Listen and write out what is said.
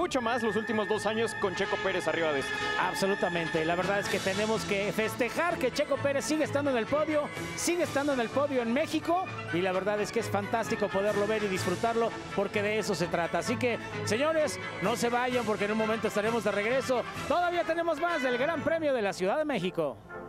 mucho más los últimos 2 años con Checo Pérez arriba de esto. Absolutamente, la verdad es que tenemos que festejar que Checo Pérez sigue estando en el podio, en México, y la verdad es que es fantástico poderlo ver y disfrutarlo, porque de eso se trata. Así que, señores, no se vayan, porque en un momento estaremos de regreso. Todavía tenemos más del Gran Premio de la Ciudad de México.